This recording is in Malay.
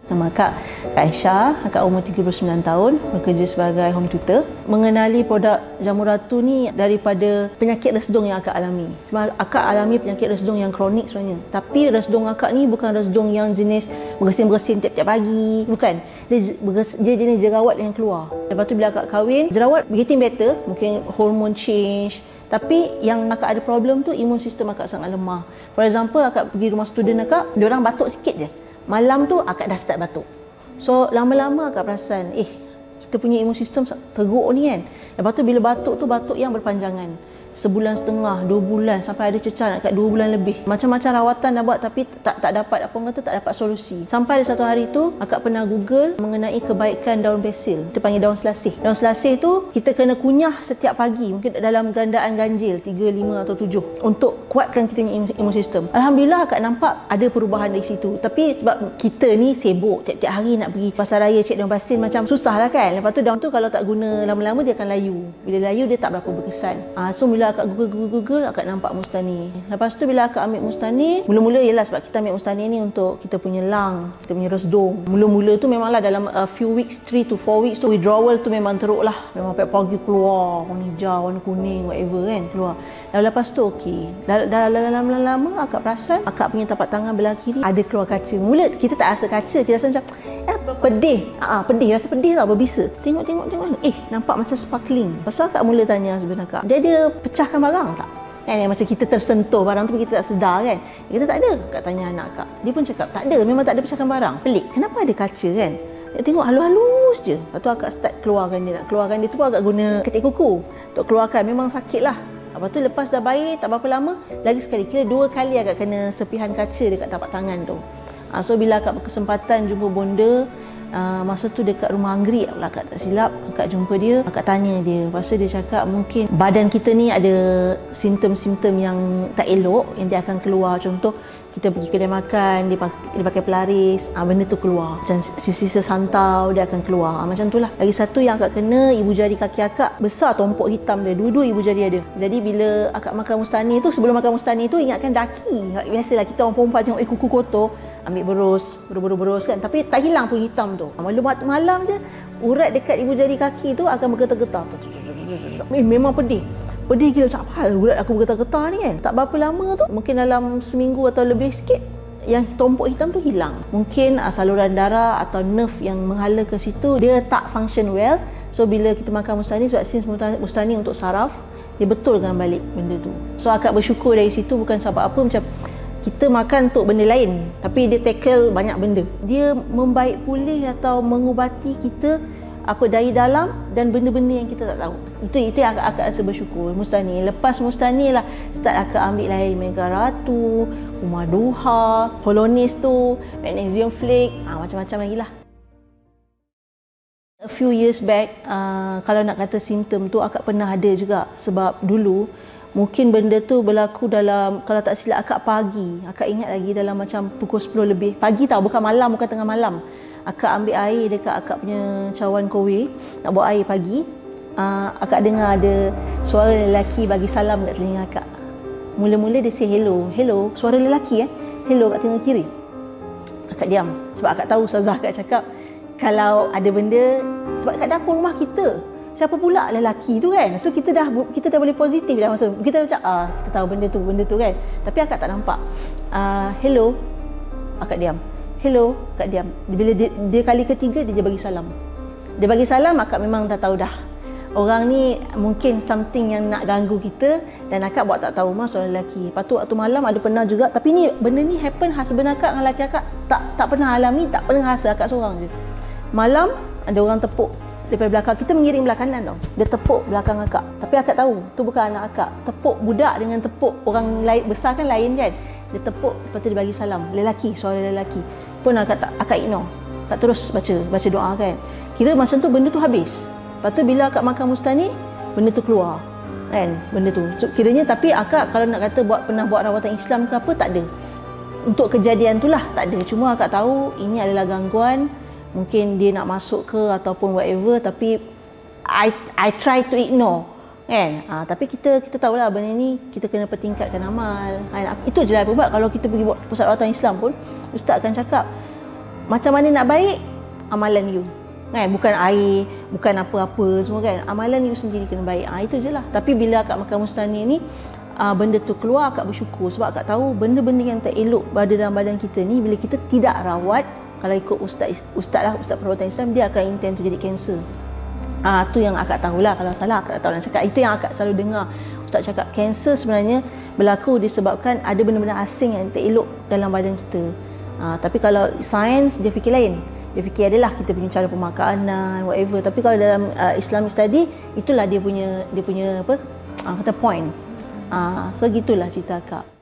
Nama Kak Aisyah, Kak umur 39 tahun, bekerja sebagai home tutor. Mengenali produk Jamu Ratu ni daripada penyakit resdung yang Akak alami. Akak alami penyakit resdung yang kronik sebenarnya. Tapi resdung Akak ni bukan resdung yang jenis bersin-bersin tiap-tiap pagi. Bukan. Dia jenis jerawat yang keluar. Lepas tu bila Akak kahwin, jerawat getting better. Mungkin hormone change. Tapi yang Akak ada problem tu, imun sistem Akak sangat lemah. For example, Akak pergi rumah student Akak, diorang batuk sikit je. Malam tu Akak dah start batuk. So lama-lama Akak perasan, kita punya imun sistem teruk ni kan. Lepas tu bila batuk tu batuk yang berpanjangan. Sebulan setengah, 2 bulan, sampai ada cecah nak kat 2 bulan lebih. Macam-macam rawatan dah buat tapi tak dapat, apa orang kata, tak dapat solusi. Sampai ada satu hari tu Akak pernah Google mengenai kebaikan daun basil. Kita panggil daun selasih. Daun selasih tu kita kena kunyah setiap pagi, mungkin dalam gandaan ganjil 3, 5 atau 7 untuk kuatkan kita punya imun sistem. Alhamdulillah Akak nampak ada perubahan dari situ. Tapi sebab kita ni sibuk, tiap-tiap hari nak pergi pasar raya cek daun basil, macam susah lah kan. Lepas tu daun tu kalau tak guna lama-lama dia akan layu. Bila layu dia tak berapa berkesan. So bila Akak Google, Akak nampak Mustani. Lepas tu bila Akak ambil Mustani, mula-mula ialah sebab kita ambil Mustani ni untuk kita punya lung, kita punya resdung. Mula-mula tu memanglah dalam a few weeks, 3 to 4 weeks tu withdrawal tu memang teruk lah. Memang pagi keluar warna hijau, warna kuning, whatever kan, keluar. Dan lepas tu okey. Dalam lama Akak perasan Akak punya tapak tangan belah kiri ada keluar kaca. Mula kita tak rasa kaca, kita rasa macam pedih. Pedih, rasa pedih tau, berbisa. Tengok nampak macam sparkling. Lepas tu Akak mula tanya husband Akak, dia ada pecahkan barang tak? Kan macam kita tersentuh barang tu tapi kita tak sedar kan. Kita tak ada. Akak tanya anak Akak. Dia pun cakap tak ada, memang tak ada pecahkan barang. Pelik. Kenapa ada kaca kan? Dia tengok halus-halus je. Lepas tu Akak start keluarkan dia. Nak keluarkan dia tu pun Akak guna ketik kuku untuk keluarkan. Memang sakit lah. Lepas tu lepas dah baik, tak berapa lama, lagi sekali, kira 2 kali Akak kena sepihan kaca dekat tapak tangan tu. So bila Akak berkesempatan jumpa bonda, masa tu dekat rumah Anggrek lah, Akak tak silap, Akak jumpa dia, Akak tanya dia. Lepas tu dia cakap mungkin badan kita ni ada simptom-simptom yang tak elok yang dia akan keluar. Contoh kita pergi kedai makan, dia pakai pelaris, benda tu keluar. Macam sisa santau dia akan keluar. Macam tu lah. Lagi satu yang Akak kena, ibu jari kaki Akak besar, tompok hitam dia. Dua-dua ibu jari ada. Jadi bila Akak makan Mustani tu, sebelum makan Mustani tu ingatkan daki. Biasalah kita orang perempuan tengok kuku kotor, ambil berus kan. Tapi tak hilang pun hitam tu. Malam je urat dekat ibu jari kaki tu akan bergetar-getar. Memang pedih. Pedih gila, macam apa urat aku bergetar-getar ni kan. Tak berapa lama tu, mungkin dalam seminggu atau lebih sikit, yang tompok hitam tu hilang. Mungkin saluran darah atau nerve yang menghala ke situ dia tak function well. So bila kita makan Mustani, sebab since Mustani untuk saraf, dia betulkan balik benda tu. So Akak bersyukur dari situ, bukan sebab apa, macam kita makan untuk benda lain tapi dia tackle banyak benda. Dia membaik pulih atau mengubati kita dari dalam dan benda-benda yang kita tak tahu. Itu yang Akak rasa bersyukur. Mustani. Lepas Mustani lah start Akak ambil lain Mega Ratu, Umar Duha, Holonis tu, Magnesium Flake, macam-macam lagi lah. A few years back, kalau nak kata simptom tu Akak pernah ada juga. Sebab dulu mungkin benda tu berlaku dalam, kalau tak silap Akak pagi. Akak ingat lagi dalam macam pukul 10 lebih. Pagi tau, bukan malam, bukan tengah malam. Akak ambil air dekat Akak punya cawan kowe, nak buat air pagi. Akak dengar ada suara lelaki bagi salam kat telinga Akak. Mula-mula dia say hello. Hello, suara lelaki hello kat telinga kiri. Akak diam. Sebab Akak tahu Ustazah Akak cakap, kalau ada benda, sebab kat dapur rumah kita, siapa pula lelaki tu kan. So kita dah boleh positif dah masa kita macam kita tahu benda tu kan. Tapi Akak tak nampak. Hello, Akak diam. Hello, Akak diam. Bila dia kali ketiga dia bagi salam. Dia bagi salam, Akak memang dah tahu dah. Orang ni mungkin something yang nak ganggu kita, dan Akak buat tak tahu seorang lelaki. Lepas tu waktu malam ada pernah juga, tapi benda ni happen husband Akak dengan lelaki Akak tak pernah alami, tak pernah rasa, Akak seorang je. Malam ada orang tepuk daripada belakang, kita mengiring belah kanan tau. Dia tepuk belakang Akak. Tapi Akak tahu tu bukan anak Akak. Tepuk budak dengan tepuk orang lain besar kan lain kan. Dia tepuk, lepas tu dia bagi salam. Lelaki, suara lelaki. Pun Akak ignore. Akak terus baca doa kan. Kira masa tu benda tu habis. Lepas tu bila Akak makan Mustani, benda tu keluar. Kan, benda tu. Kiranya, tapi Akak kalau nak kata pernah buat rawatan Islam ke apa, tak ada. Untuk kejadian tu lah, tak ada. Cuma Akak tahu ini adalah gangguan. Mungkin dia nak masuk ke ataupun whatever, tapi I try to ignore. Kan? Tapi kita tahulah benda ni kita kena pertingkatkan amal. Itu je lah buat. Kalau kita pergi buat pusat rawatan Islam pun, Ustaz akan cakap, macam mana nak baik, amalan you. Kan? Bukan air, bukan apa-apa semua kan. Amalan you sendiri kena baik. Itu je lah. Tapi bila akak makan mustani ni, benda tu keluar, akak bersyukur. Sebab akak tahu benda-benda yang tak elok pada dalam badan kita ni, bila kita tidak rawat, kalau ikut ustaz perawatan Islam, dia akan intend tu jadi kanser. Tu yang akak tahulah. Kalau salah, akak tak tahu nak cakap. Itu yang akak selalu dengar. Ustaz cakap, kanser sebenarnya berlaku disebabkan ada benda-benda asing yang tak elok dalam badan kita. Tapi kalau sains, dia fikir lain. Dia fikir adalah kita punya cara pemakanan, whatever. Tapi kalau dalam Islamic study, itulah dia punya apa, kata point. So gitulah cerita akak.